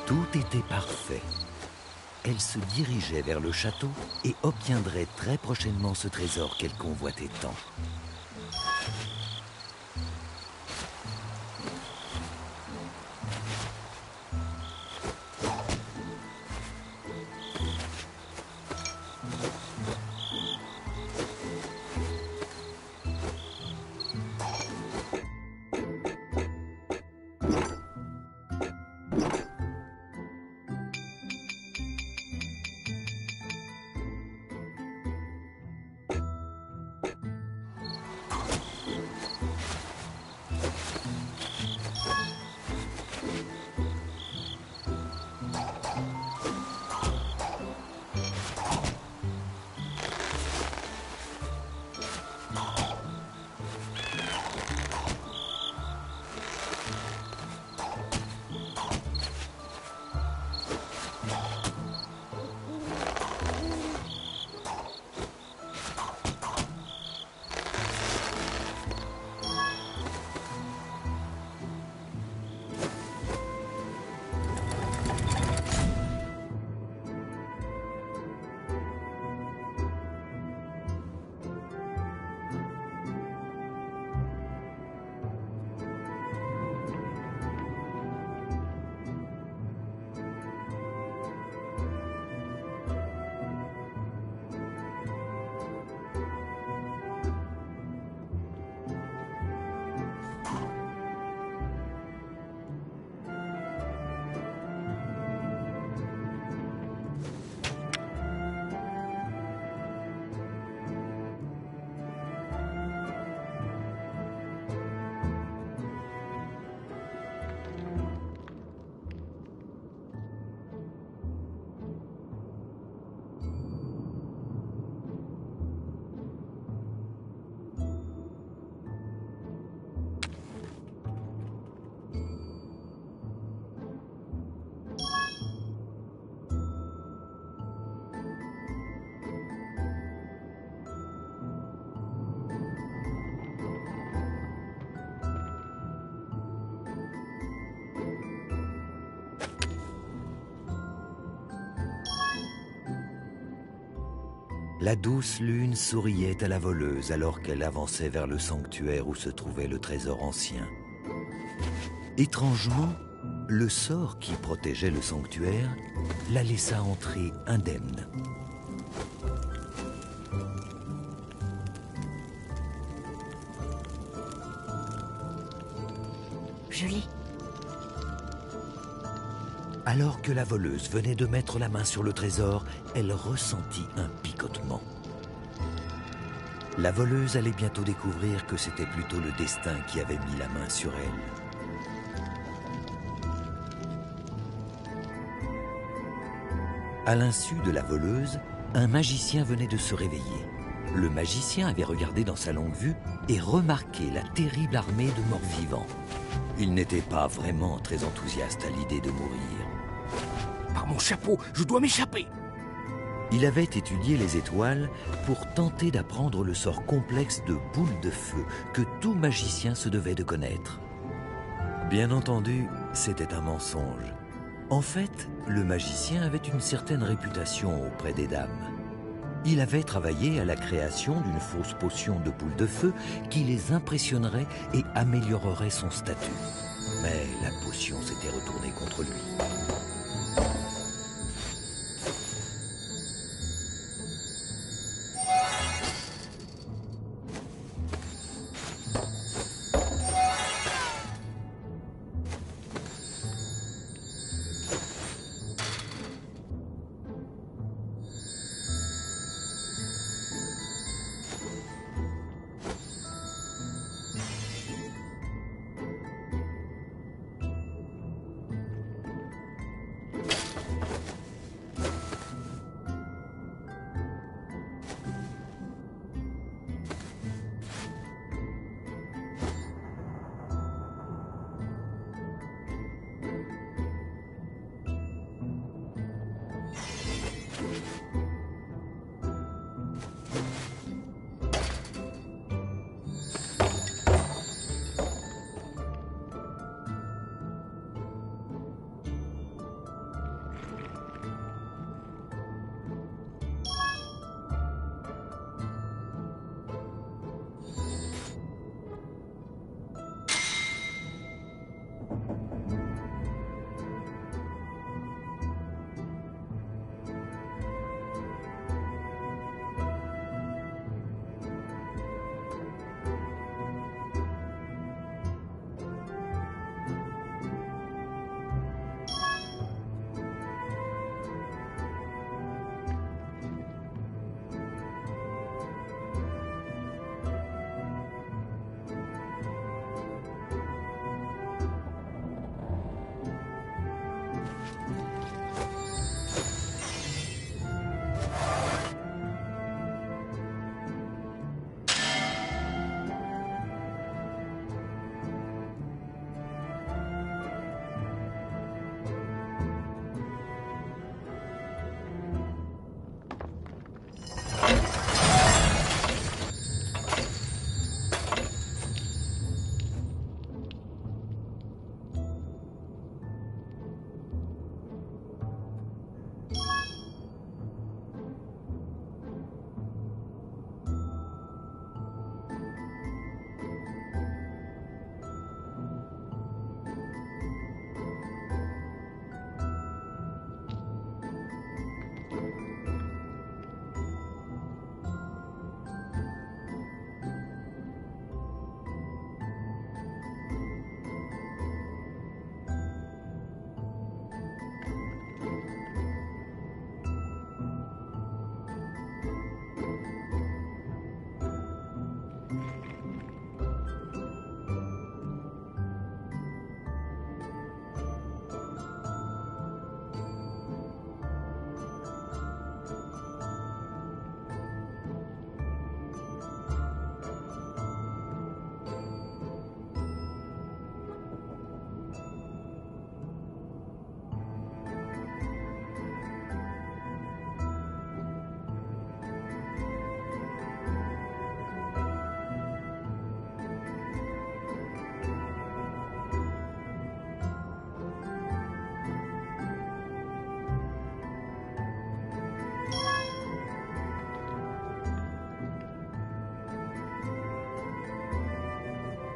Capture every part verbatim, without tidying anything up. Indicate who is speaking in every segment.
Speaker 1: Tout était parfait. Elle se dirigeait vers le château et obtiendrait très prochainement ce trésor qu'elle convoitait tant. La douce lune souriait à la voleuse alors qu'elle avançait vers le sanctuaire où se trouvait le trésor ancien. Étrangement, le sort qui protégeait le sanctuaire la laissa entrer indemne.
Speaker 2: Je l'ai.
Speaker 1: Alors que la voleuse venait de mettre la main sur le trésor, elle ressentit un picotement. La voleuse allait bientôt découvrir que c'était plutôt le destin qui avait mis la main sur elle. À l'insu de la voleuse, un magicien venait de se réveiller. Le magicien avait regardé dans sa longue vue et remarqué la terrible armée de morts-vivants. Il n'était pas vraiment très enthousiaste à l'idée de mourir.
Speaker 3: Par mon chapeau, je dois m'échapper!
Speaker 1: Il avait étudié les étoiles pour tenter d'apprendre le sort complexe de boule de feu que tout magicien se devait de connaître. Bien entendu, c'était un mensonge. En fait, le magicien avait une certaine réputation auprès des dames. Il avait travaillé à la création d'une fausse potion de boule de feu qui les impressionnerait et améliorerait son statut. Mais la potion s'était retournée contre lui.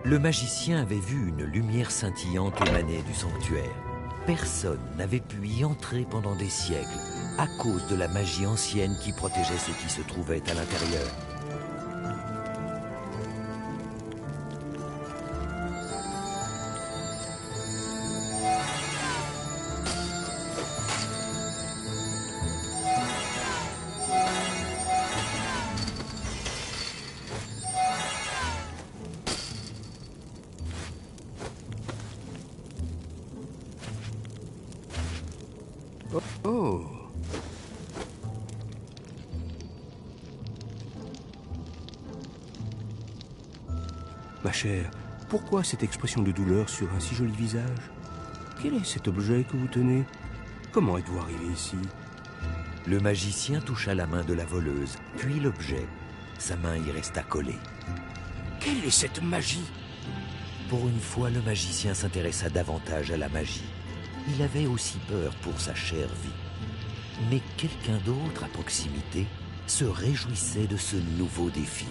Speaker 1: Le magicien avait vu une lumière scintillante émaner du sanctuaire. Personne n'avait pu y entrer pendant des siècles, à cause de la magie ancienne qui protégeait ceux qui se trouvaient à l'intérieur.
Speaker 3: Oh. Ma chère, pourquoi cette expression de douleur sur un si joli visage? Quel est cet objet que vous tenez? Comment êtes-vous arrivé ici?
Speaker 1: Le magicien toucha la main de la voleuse, puis l'objet. Sa main y resta collée.
Speaker 3: Quelle est cette magie?
Speaker 1: Pour une fois, le magicien s'intéressa davantage à la magie. Il avait aussi peur pour sa chère vie. Mais quelqu'un d'autre à proximité se réjouissait de ce nouveau défi.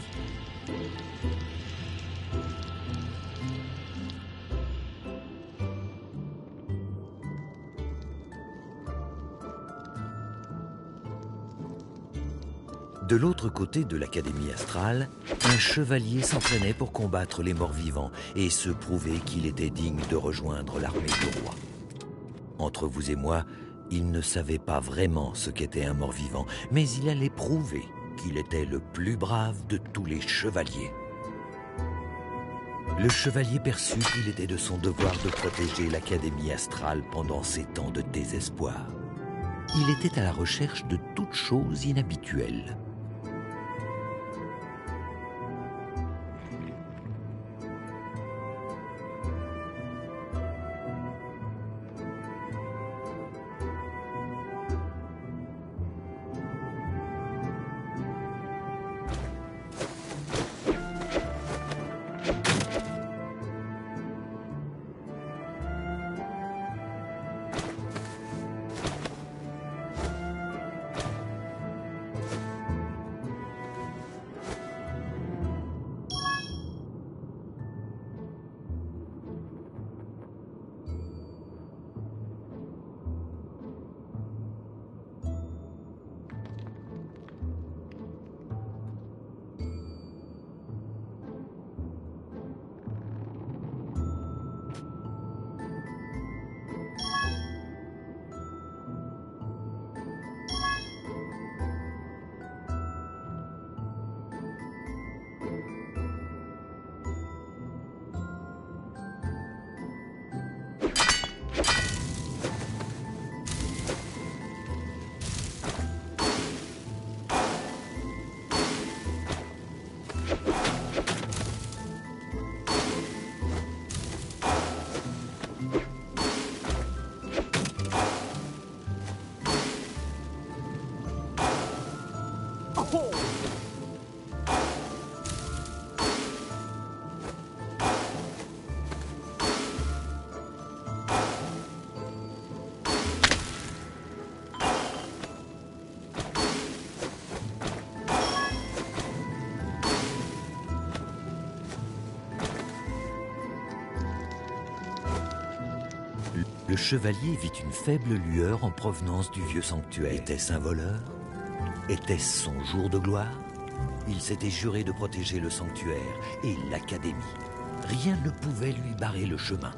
Speaker 1: De l'autre côté de l'Académie astrale, un chevalier s'entraînait pour combattre les morts-vivants et se prouver qu'il était digne de rejoindre l'armée du roi. Entre vous et moi, il ne savait pas vraiment ce qu'était un mort-vivant, mais il allait prouver qu'il était le plus brave de tous les chevaliers. Le chevalier perçut qu'il était de son devoir de protéger l'Académie astrale pendant ces temps de désespoir. Il était à la recherche de toutes choses inhabituelles. Le chevalier vit une faible lueur en provenance du vieux sanctuaire. Était-ce un voleur? Était-ce son jour de gloire? Il s'était juré de protéger le sanctuaire et l'Académie. Rien ne pouvait lui barrer le chemin.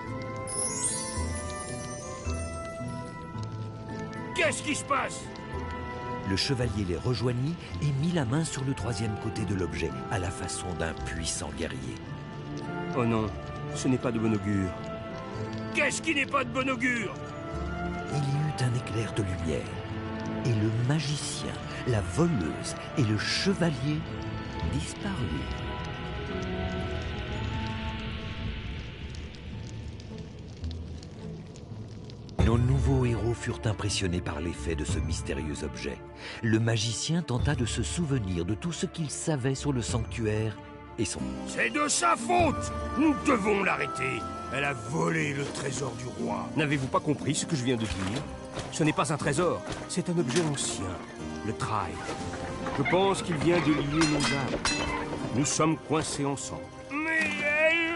Speaker 3: Qu'est-ce qui se passe?
Speaker 1: Le chevalier les rejoignit et mit la main sur le troisième côté de l'objet, à la façon d'un puissant guerrier.
Speaker 3: Oh non, ce n'est pas de bon augure. Qu'est-ce qui n'est pas de bon augure?
Speaker 1: Il y eut un éclair de lumière, et le magicien, la voleuse et le chevalier disparurent. Nos nouveaux héros furent impressionnés par l'effet de ce mystérieux objet. Le magicien tenta de se souvenir de tout ce qu'il savait sur le sanctuaire et son...
Speaker 3: C'est de sa faute! Nous devons l'arrêter! Elle a volé le trésor du roi. N'avez-vous pas compris ce que je viens de dire? Ce n'est pas un trésor, c'est un objet ancien, le trail. Je pense qu'il vient de lier nos âmes. Nous sommes coincés ensemble. Mais elle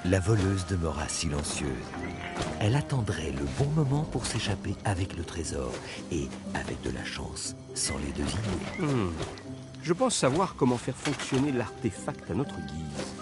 Speaker 1: La voleuse demeura silencieuse. Elle attendrait le bon moment pour s'échapper avec le trésor. Et, avec de la chance, sans les deviner.
Speaker 3: Hmm. Je pense savoir comment faire fonctionner l'artefact à notre guise.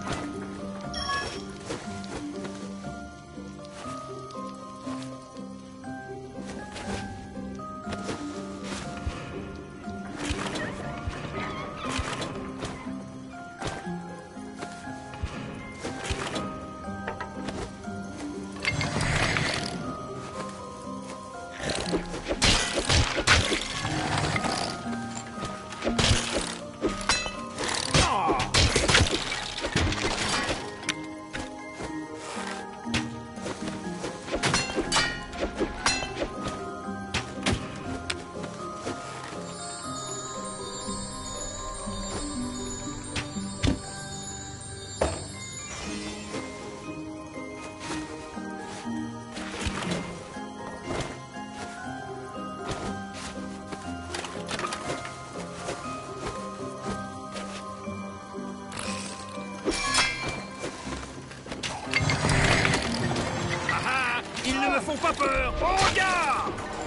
Speaker 3: Ils ne me font pas peur! Oh, regarde!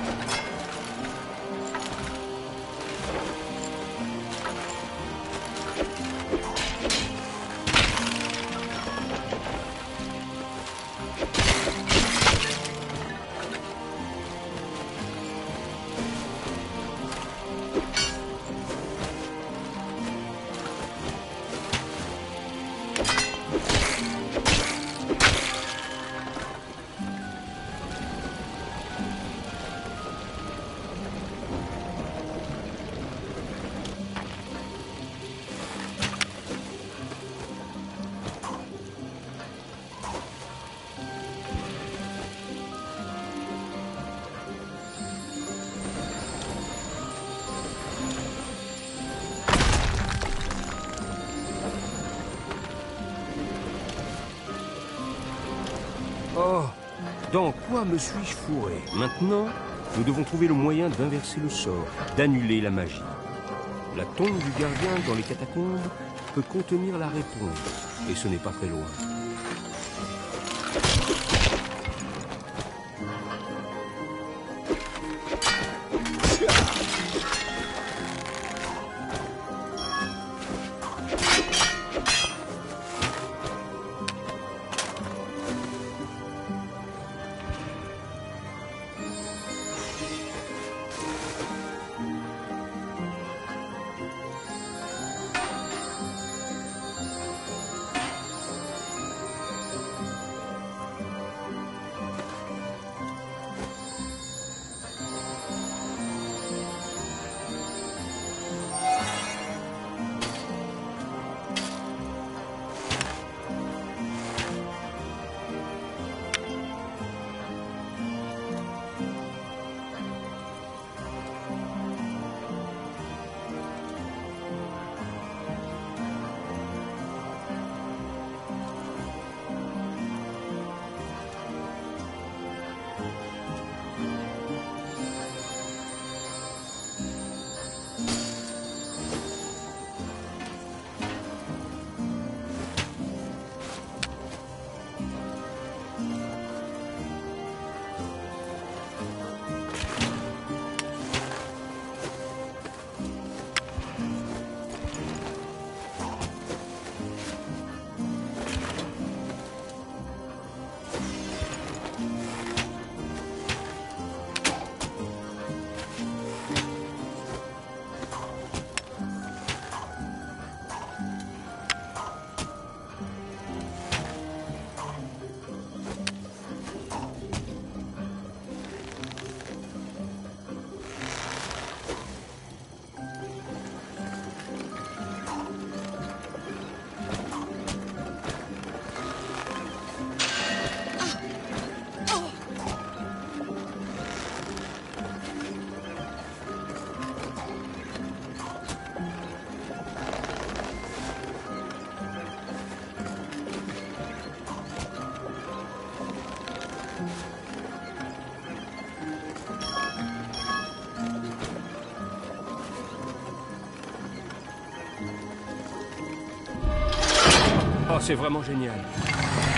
Speaker 3: Oh, dans quoi me suis-je fourré? Maintenant, nous devons trouver le moyen d'inverser le sort, d'annuler la magie. La tombe du gardien dans les catacombes peut contenir la réponse, et ce n'est pas très loin. Oh, c'est vraiment génial.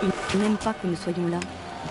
Speaker 2: Il n'aime pas que nous soyons là.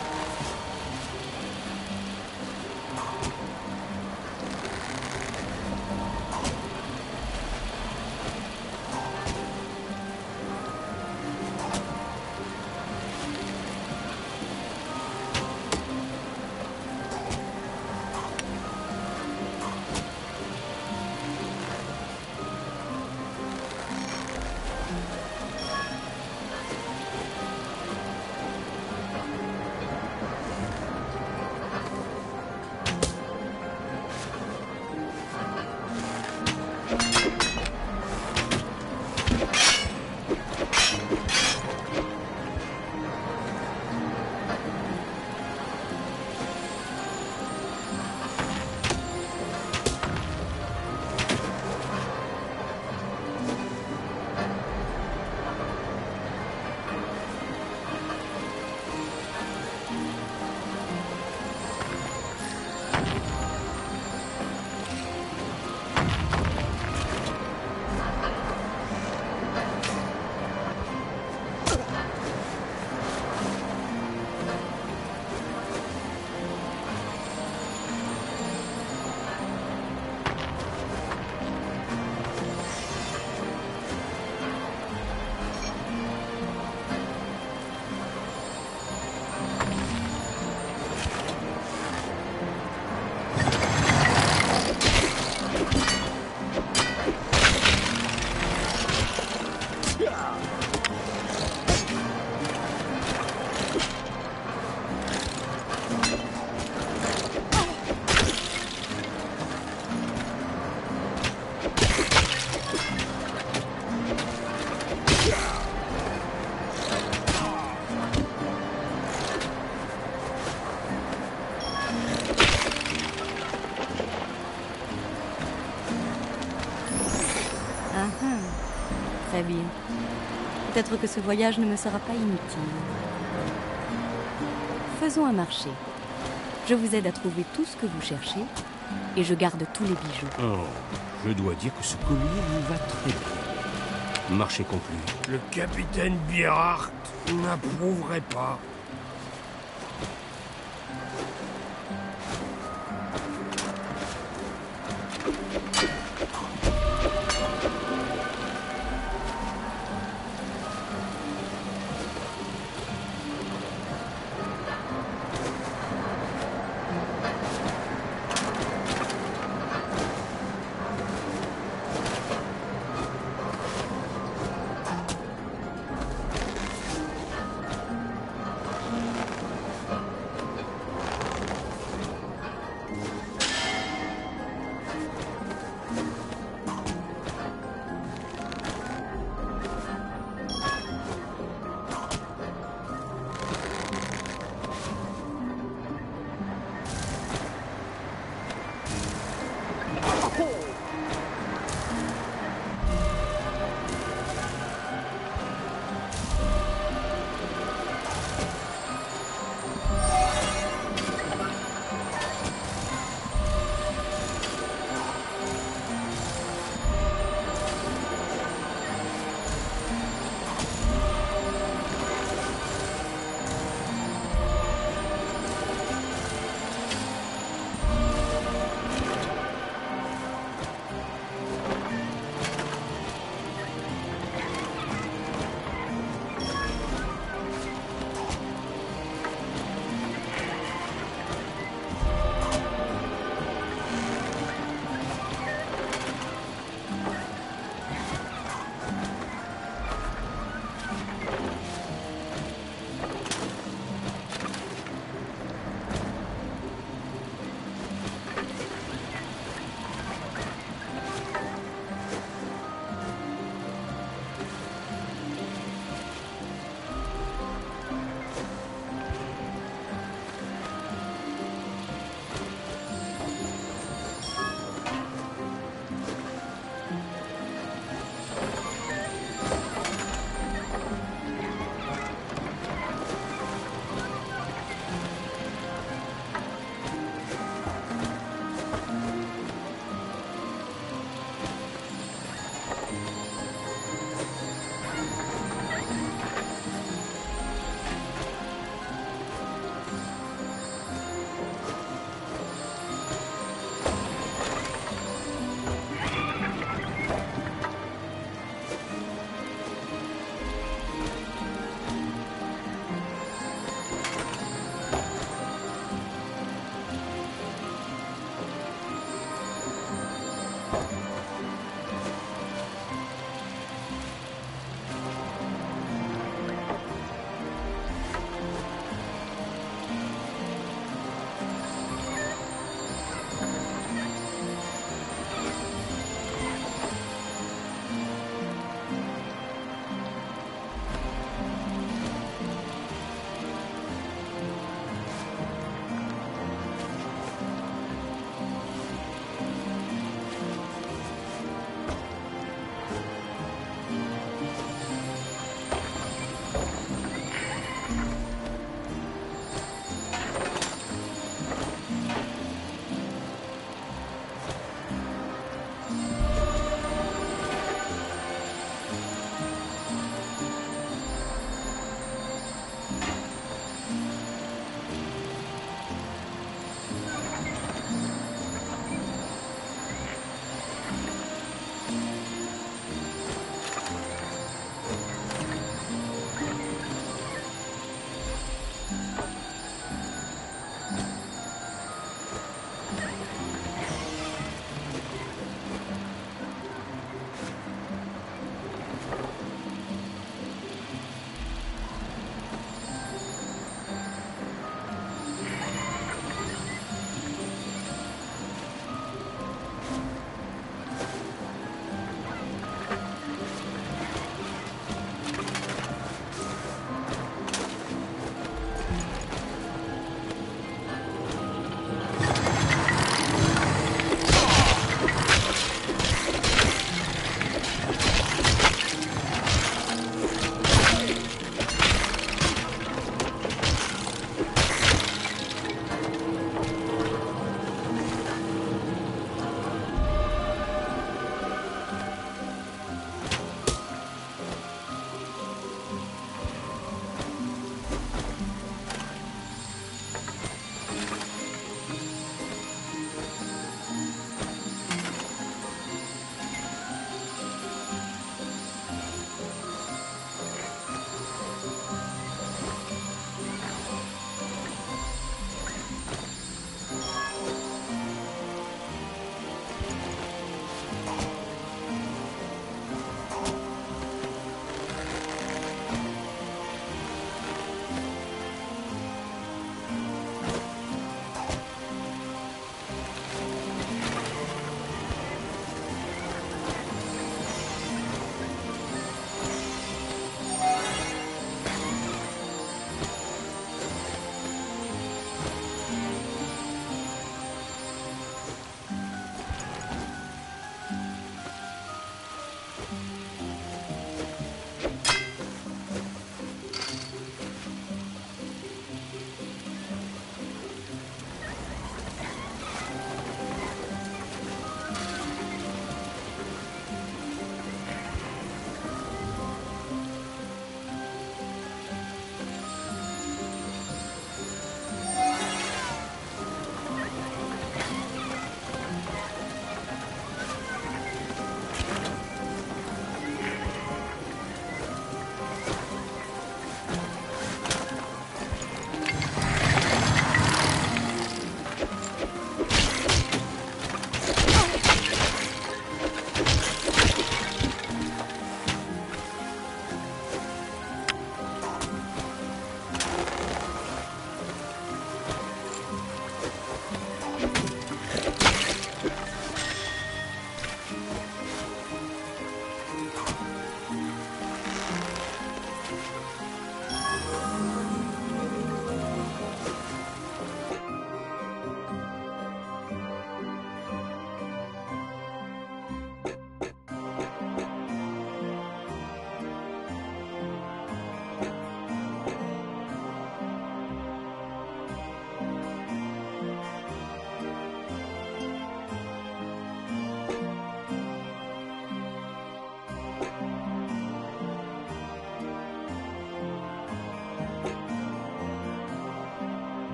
Speaker 2: Très bien. Peut-être que ce voyage ne me sera pas inutile. Faisons un marché. Je vous aide à trouver tout ce que vous cherchez et je garde tous les bijoux.
Speaker 3: Oh, je dois dire que ce collier lui va très bien. Marché conclu.
Speaker 4: Le capitaine Bierhardt n'approuverait pas.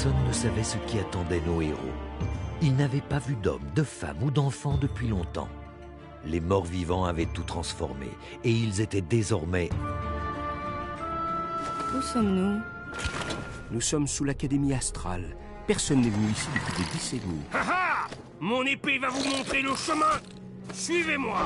Speaker 1: Personne ne savait ce qui attendait nos héros. Ils n'avaient pas vu d'hommes, de femmes ou d'enfants depuis longtemps. Les morts-vivants avaient tout transformé et ils étaient désormais...
Speaker 2: Où sommes-nous?
Speaker 3: Nous sommes sous l'Académie astrale. Personne n'est venu ici depuis des décennies.
Speaker 4: Ha ha! Mon épée va vous montrer le chemin. Suivez-moi.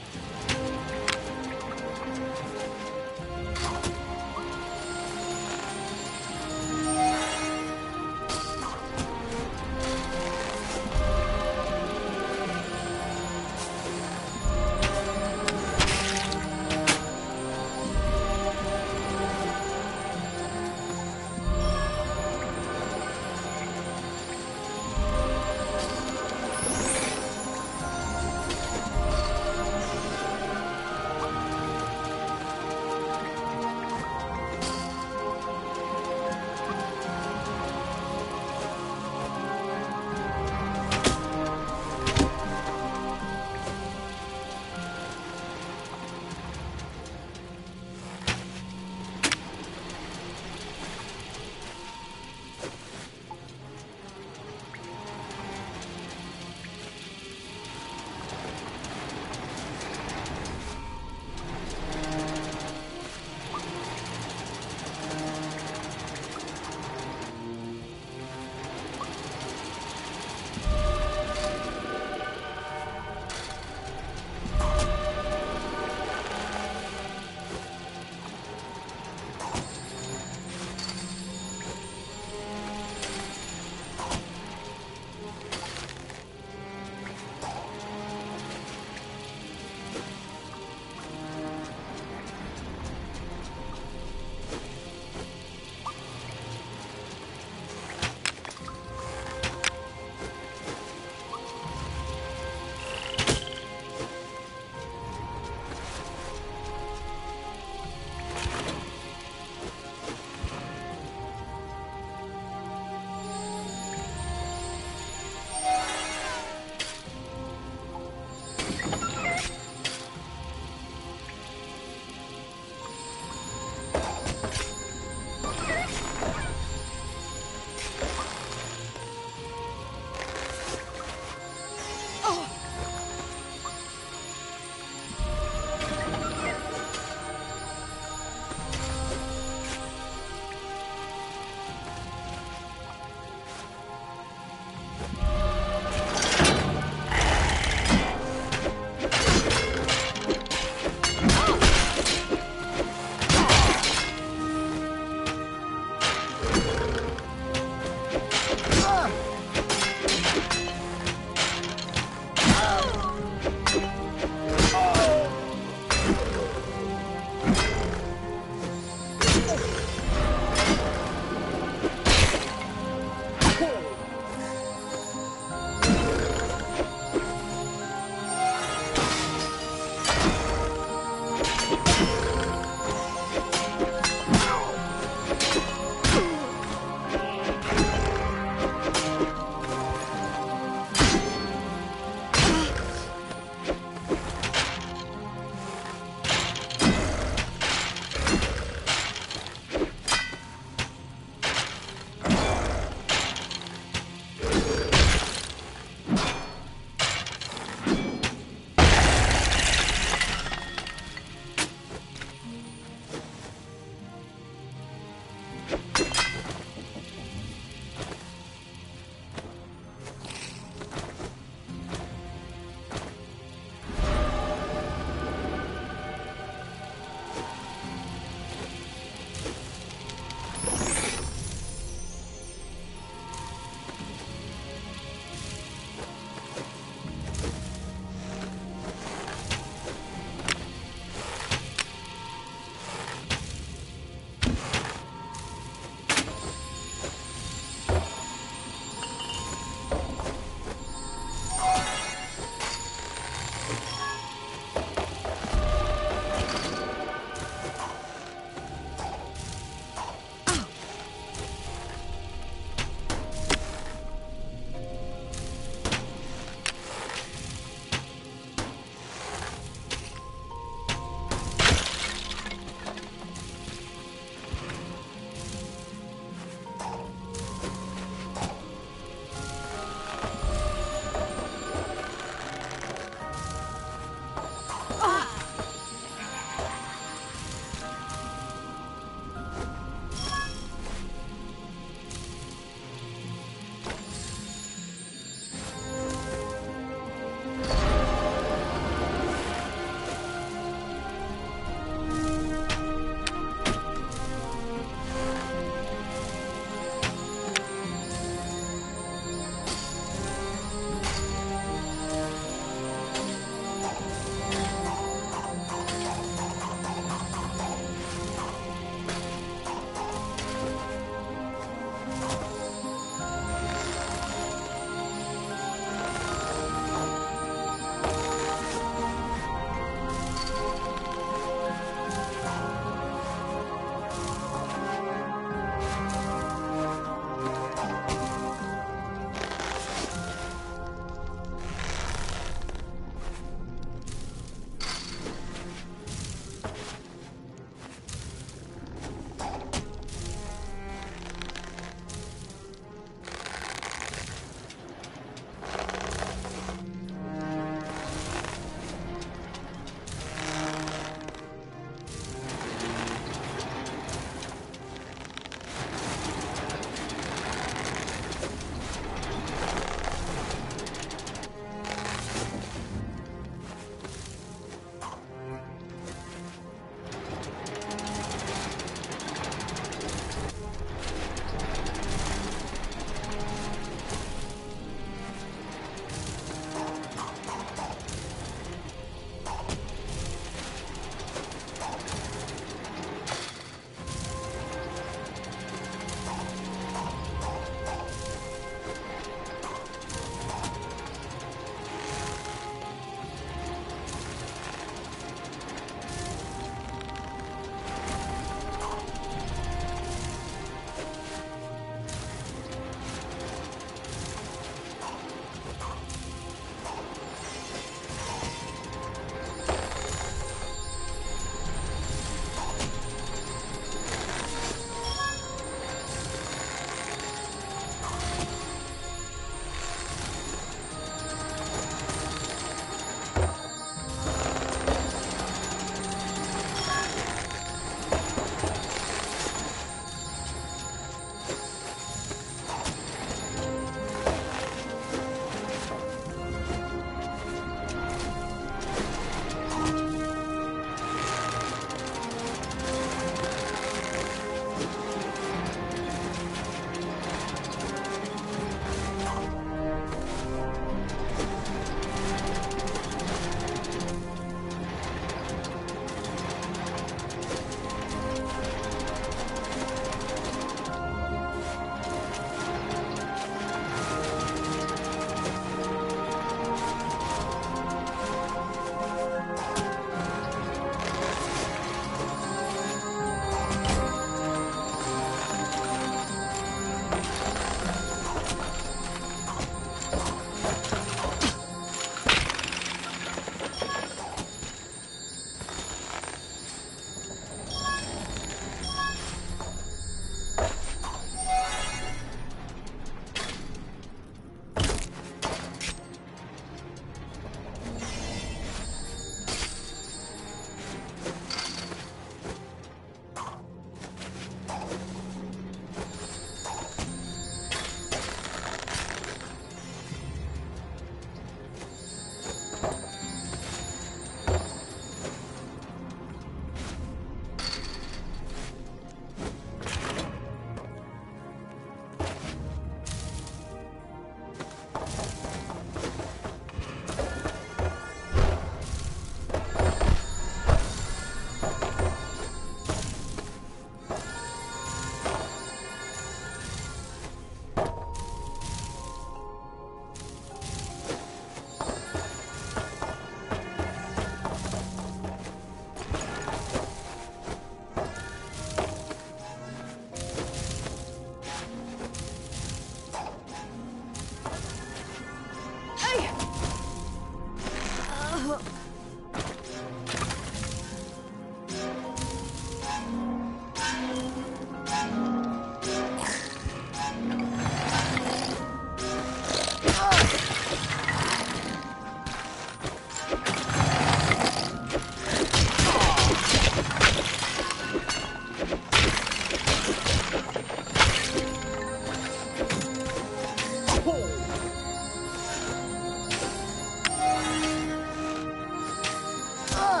Speaker 5: là!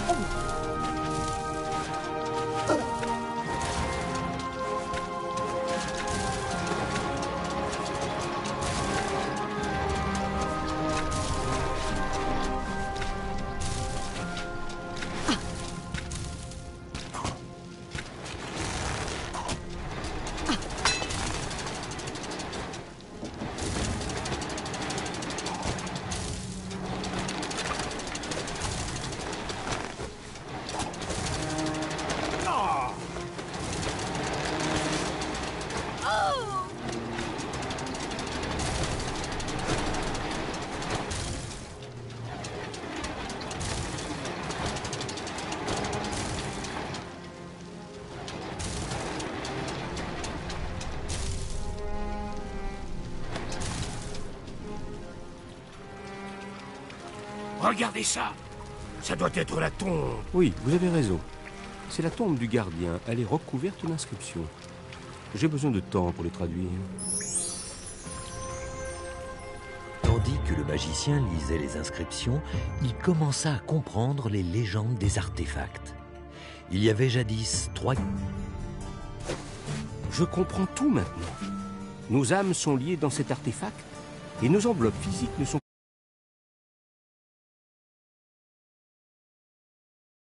Speaker 4: Regardez ça. Ça doit être la tombe.
Speaker 3: Oui, vous avez raison. C'est la tombe du gardien. Elle est recouverte d'inscriptions. J'ai besoin de temps pour les traduire.
Speaker 1: Tandis que le magicien lisait les inscriptions, il commença à comprendre les légendes des artefacts. Il y avait jadis trois...
Speaker 3: Je comprends tout maintenant. Nos âmes sont liées dans cet artefact et nos enveloppes physiques ne sont